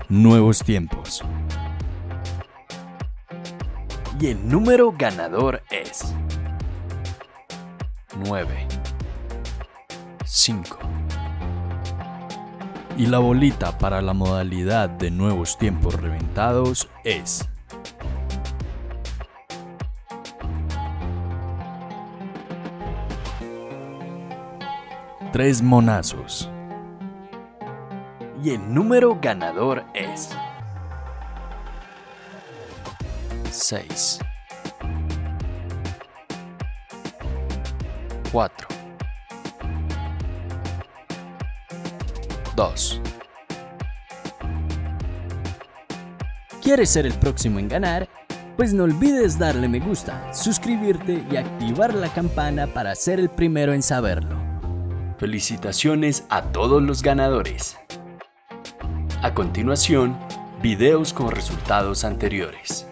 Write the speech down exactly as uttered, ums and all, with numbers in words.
Nuevos tiempos. Y el número ganador es nueve, cinco. Y la bolita para la modalidad de nuevos tiempos reventados es tres monazos. Y el número ganador es seis, cuatro, dos. ¿Quieres ser el próximo en ganar? Pues no olvides darle me gusta, suscribirte y activar la campana para ser el primero en saberlo. Felicitaciones a todos los ganadores. A continuación, videos con resultados anteriores.